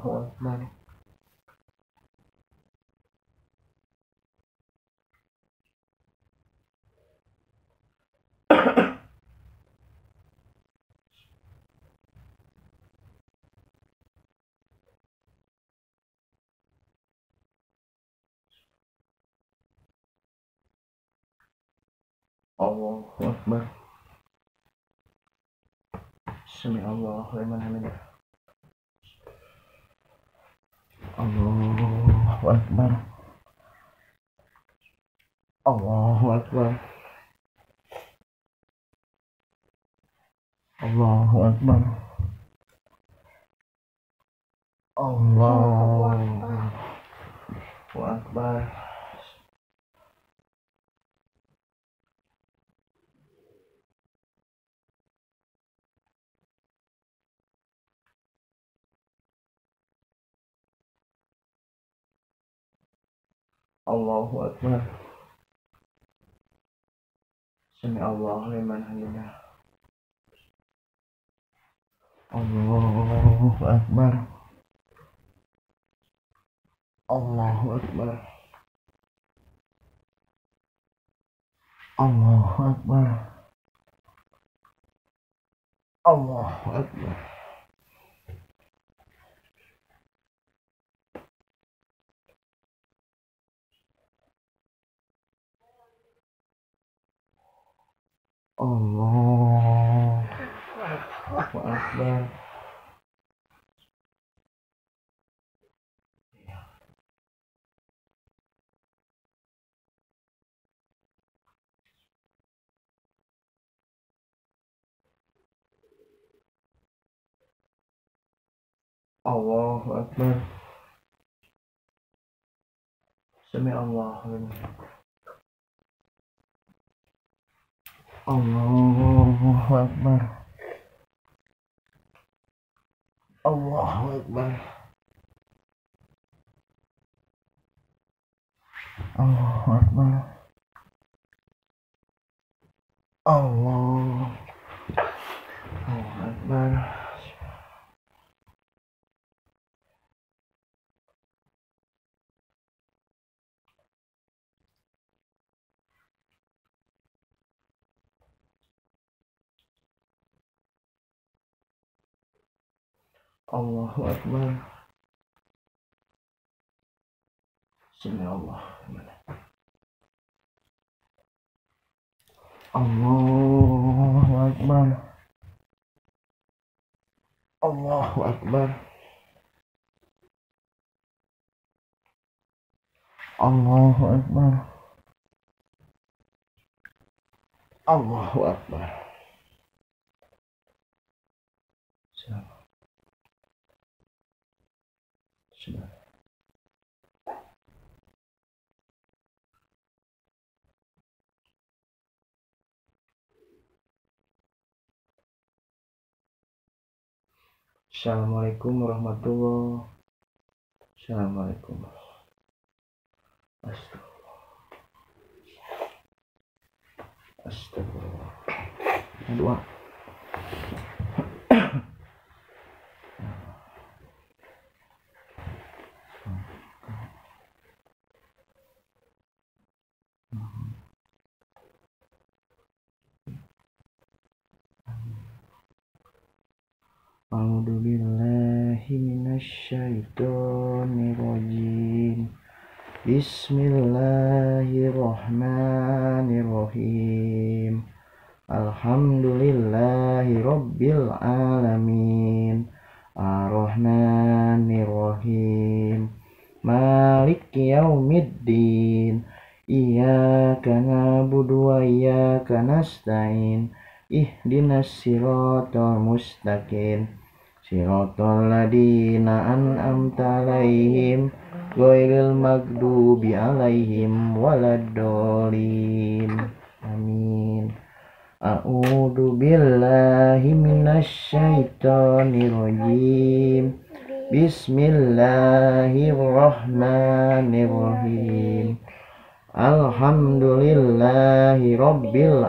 Akbar. Allahu Akbar. Sami Allahu liman hamidah. Allahu Akbar. Allahu Akbar. Allahu Akbar. Allahu Akbar. Allahu Akbar. Sami Allahu liman hamidah. Allahu Akbar. Allahu Akbar. Allahu Akbar. Allahu Akbar. Allahu Akbar. Allahu Akbar. Sami Allahu liman hamidah. Allahu Akbar. Allahu Akbar. Allahu Akbar. Allahu Akbar. Allahu Akbar. Sami Allah. Allahu Akbar. Allahu Akbar. Allahu Akbar. Allahu Akbar. Assalamualaikum warahmatullahi wabarakatuh. Assalamualaikum. Astagfirullah. Doa. A'udzubillahi minasyaitonirrajim. Bismillahirrahmanirrahim. Alhamdulillahi rabbil alamin. Ar-Rahmanirrahim. Maliki yaumiddin. Iyyaka na'budu wa iyyaka nasta'in. Ihdinas siratal mustaqim. Siratal ladzina an'amta 'alaihim ghairil maghdubi 'alaihim waladdallin. Amin. A'udzu billahi minasyaitonir rajim. Bismillahirrahmanirrahim. Alhamdulillahi rabbil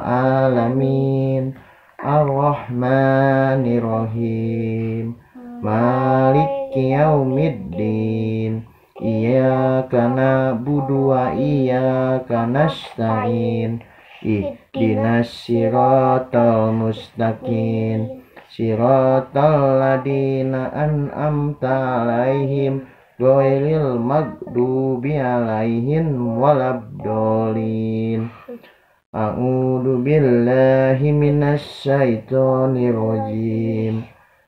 alamin. Ar-Rahmanirrahim. Malik maliki yaumiddin iyyaka na'budu wa iyyaka nasta'in ihdinas siratal mustaqim siratal ladzina an'amta 'alaihim ghairil maghdubi 'alaihim waladdallin. A'udzu billahi minasy syaithanir rajim.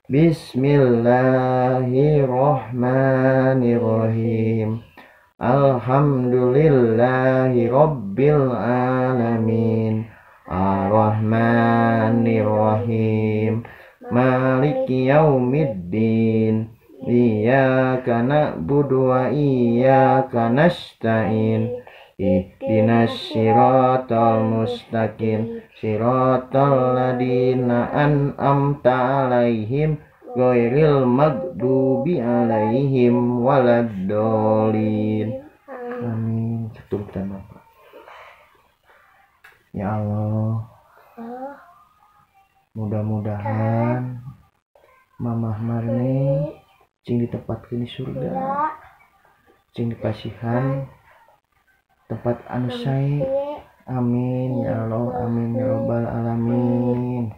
Bismillahirrahmanirrahim. Alhamdulillahi rabbil alamin. Ar-Rahmanir-Rahim. Maliki yaumiddin. Iyyaka na'budu wa iyyaka nasta'in. Ihdinas siratal mustaqim siratal ladzina an'amta 'alaihim ghairil maghdubi 'alaihim waladdallin. Amin. Keturutan Bapak. Ya Allah, mudah-mudahan Mamah Marni cing ditempatkeun di surga, cing dipasihan tempat anu sae. Amin ya Allah, amin ya rabbal alamin.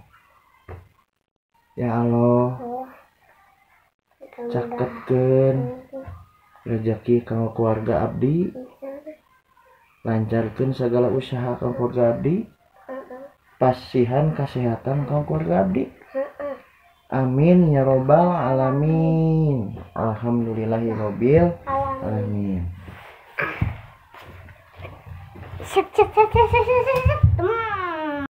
Ya Allah, caketkeun rezeki kanggo keluarga abdi, lancarkeun segala usaha kanggo keluarga abdi, pasihan kesehatan kanggo keluarga abdi. Amin ya rabbal alamin. Alhamdulillahirabbil alamin. Sip.